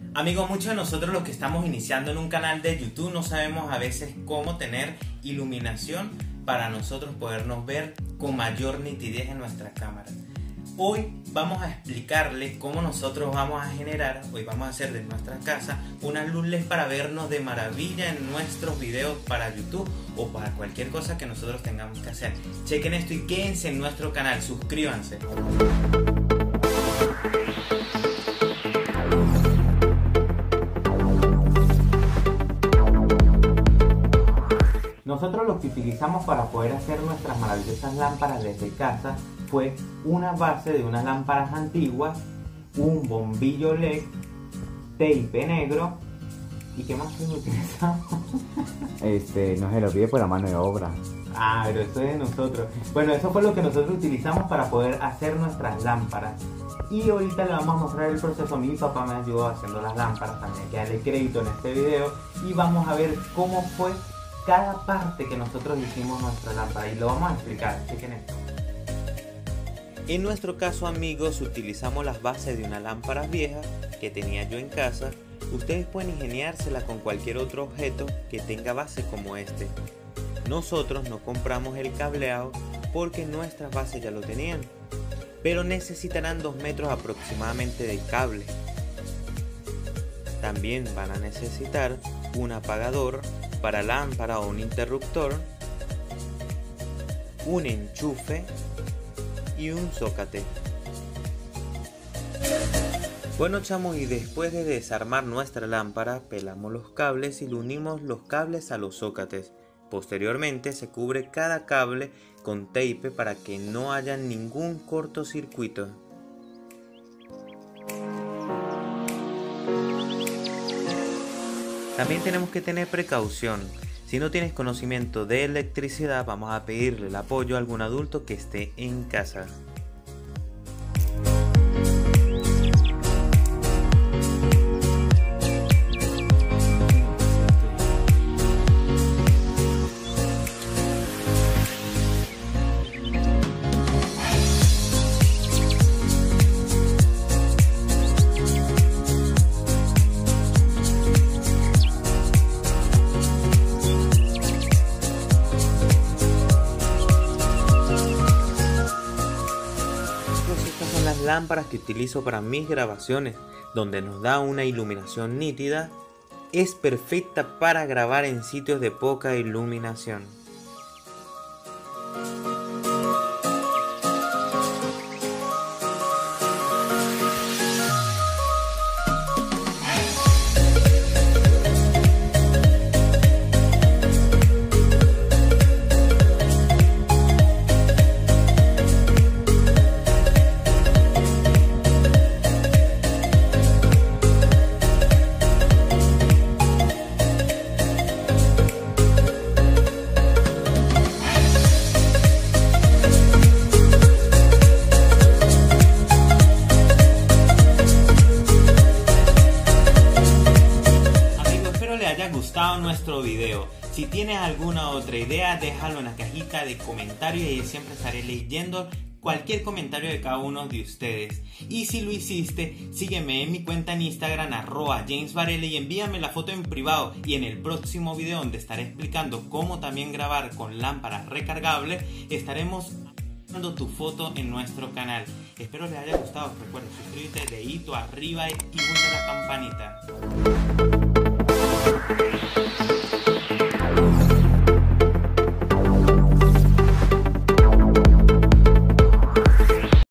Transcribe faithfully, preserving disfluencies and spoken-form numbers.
Amigos, muchos de nosotros los que estamos iniciando en un canal de YouTube no sabemos a veces cómo tener iluminación para nosotros podernos ver con mayor nitidez en nuestra cámara. Hoy vamos a explicarles cómo nosotros vamos a generar, hoy vamos a hacer de nuestra casa una luz L E D para vernos de maravilla en nuestros videos para YouTube o para cualquier cosa que nosotros tengamos que hacer. Chequen esto y quédense en nuestro canal, suscríbanse. Nosotros lo que utilizamos para poder hacer nuestras maravillosas lámparas desde casa fue una base de unas lámparas antiguas, un bombillo L E D, tape negro y ¿qué más utilizamos? Este, no se lo pide por la mano de obra. Ah, pero eso es de nosotros. Bueno, eso fue lo que nosotros utilizamos para poder hacer nuestras lámparas. Y ahorita le vamos a mostrar el proceso. Mi papá me ayudó haciendo las lámparas, también hay que darle crédito en este video. Y vamos a ver cómo fue cada parte que nosotros hicimos nuestra lámpara y lo vamos a explicar. Chequen esto. En nuestro caso, amigos, utilizamos las bases de unas lámparas viejas que tenía yo en casa. Ustedes pueden ingeniársela con cualquier otro objeto que tenga base como este. Nosotros no compramos el cableado porque nuestras bases ya lo tenían, pero necesitarán dos metros aproximadamente de cable. También van a necesitar un apagador para lámpara o un interruptor, un enchufe y un zócate. Bueno, chamos, y después de desarmar nuestra lámpara, pelamos los cables y le unimos los cables a los zócates. Posteriormente se cubre cada cable con tape para que no haya ningún cortocircuito. También tenemos que tener precaución. Si no tienes conocimiento de electricidad, vamos a pedirle el apoyo a algún adulto que esté en casa. Lámparas que utilizo para mis grabaciones, donde nos da una iluminación nítida, es perfecta para grabar en sitios de poca iluminación. Gustado nuestro video. Si tienes alguna otra idea, déjalo en la cajita de comentarios y siempre estaré leyendo cualquier comentario de cada uno de ustedes. Y si lo hiciste, sígueme en mi cuenta en Instagram arroba James Varela y envíame la foto en privado, y en el próximo video, donde estaré explicando cómo también grabar con lámparas recargables, estaremos dando tu foto en nuestro canal. Espero les haya gustado. Recuerda suscribirte, dedito arriba y pulsa la campanita.